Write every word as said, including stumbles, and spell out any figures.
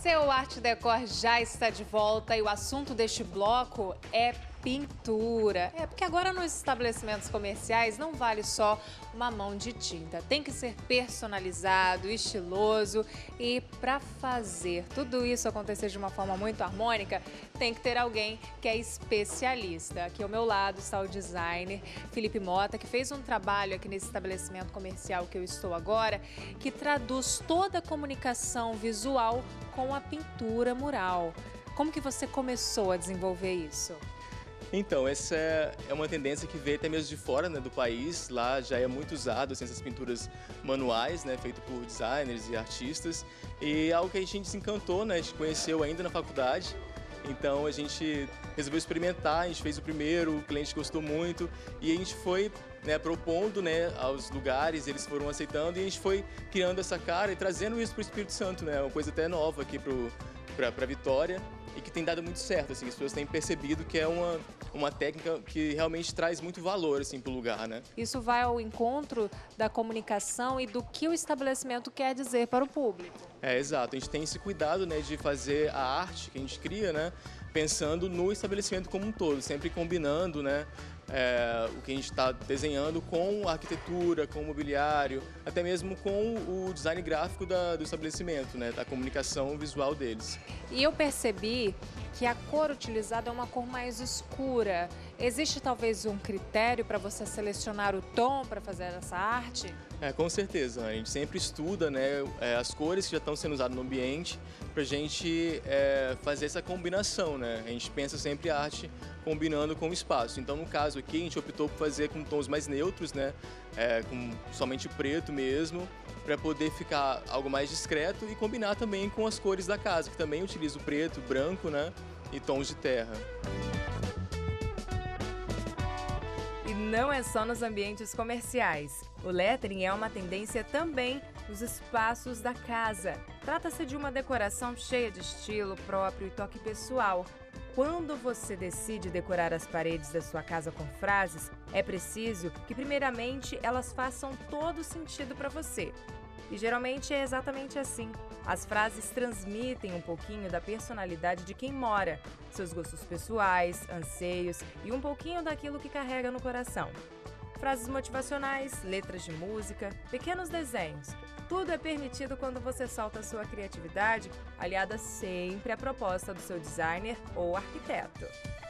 Seu Arte Decor já está de volta e o assunto deste bloco é pintura. É porque agora nos estabelecimentos comerciais não vale só uma mão de tinta. Tem que ser personalizado, estiloso e para fazer tudo isso acontecer de uma forma muito harmônica, tem que ter alguém que é especialista. Aqui ao meu lado está o designer Felipe Mota, que fez um trabalho aqui nesse estabelecimento comercial que eu estou agora, que traduz toda a comunicação visual com a pintura mural. Como que você começou a desenvolver isso? Então, essa é uma tendência que veio até mesmo de fora, né, do país. Lá já é muito usado assim, essas pinturas manuais, né, feitas por designers e artistas. E é algo que a gente se encantou, né, a gente conheceu ainda na faculdade. Então a gente resolveu experimentar, a gente fez o primeiro, o cliente gostou muito e a gente foi, né, propondo, né, aos lugares, eles foram aceitando e a gente foi criando essa cara e trazendo isso para o Espírito Santo, né, uma coisa até nova aqui para Vitória e que tem dado muito certo, assim, as pessoas têm percebido que é uma, uma técnica que realmente traz muito valor assim, para o lugar, né? Isso vai ao encontro da comunicação e do que o estabelecimento quer dizer para o público. É, exato. A gente tem esse cuidado, né, de fazer a arte que a gente cria, né, pensando no estabelecimento como um todo, sempre combinando, né, é, o que a gente está desenhando com a arquitetura, com o mobiliário, até mesmo com o design gráfico da, do estabelecimento, né, da comunicação visual deles. E eu percebi que a cor utilizada é uma cor mais escura. Existe talvez um critério para você selecionar o tom para fazer essa arte? É, com certeza. A gente sempre estuda, né, as cores que já estão sendo usadas no ambiente para a gente é, fazer essa combinação, né? A gente pensa sempre a arte combinando com o espaço. Então, no caso aqui, a gente optou por fazer com tons mais neutros, né, é, com somente preto mesmo, para poder ficar algo mais discreto e combinar também com as cores da casa, que também utiliza o preto, o branco, né, e tons de terra. E não é só nos ambientes comerciais. O lettering é uma tendência também nos espaços da casa. Trata-se de uma decoração cheia de estilo próprio e toque pessoal. Quando você decide decorar as paredes da sua casa com frases, é preciso que, primeiramente, elas façam todo sentido para você. E geralmente é exatamente assim. As frases transmitem um pouquinho da personalidade de quem mora, seus gostos pessoais, anseios e um pouquinho daquilo que carrega no coração. Frases motivacionais, letras de música, pequenos desenhos. Tudo é permitido quando você solta a sua criatividade, aliada sempre à proposta do seu designer ou arquiteto.